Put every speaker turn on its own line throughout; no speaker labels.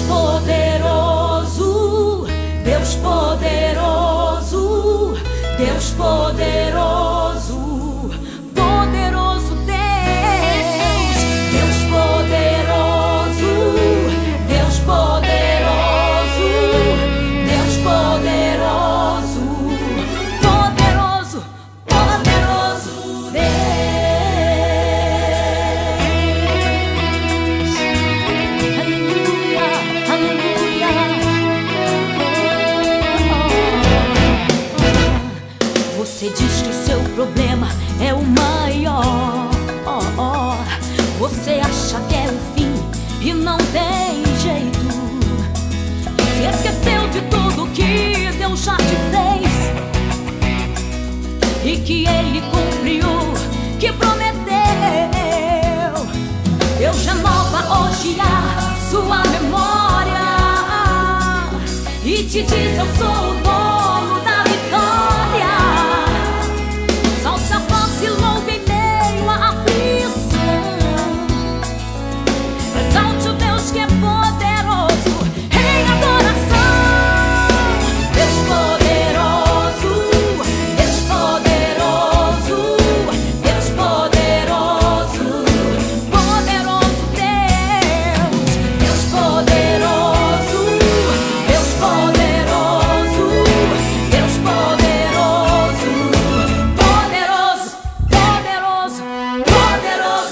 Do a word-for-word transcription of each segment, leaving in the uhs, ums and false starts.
poderoso, Deus poderoso, Deus poderoso, poderoso Deus, Deus poderoso, Deus poderoso, Deus poderoso, poderoso, poderoso Deus. Aleluia, aleluia. Você diz que seu problema é o maior. Você acha que é o fim e não tem jeito. Se esqueceu de tudo que Deus já te fez e que Ele cumpriu, que prometeu. Deus renova hoje a sua memória e te diz: eu sou o dono da vitória. Solte a voz e louve em meio à aflição. Exalte o Deus que é poderoso em adoração. Deus poderoso, Deus poderoso, Deus poderoso, poderoso Deus. Deus poderoso, Deus poderoso, Deus poderoso, poderoso, poderoso, poderoso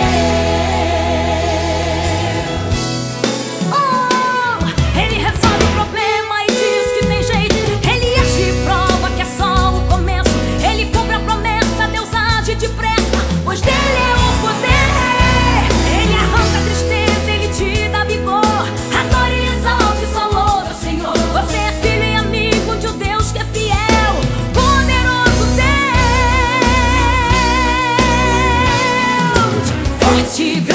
Deus. Oh, Ele resolve o problema e diz que tem jeito. Ele age e prova que é só o começo. Ele cumpre a promessa, Deus age depressa, pois dele é o poder. Ele arranca a tristeza, Ele te dá vigor. Adore e exalte, só louve ao Senhor. Você é filho e amigo de um Deus que é fiel. Poderoso Deus, forte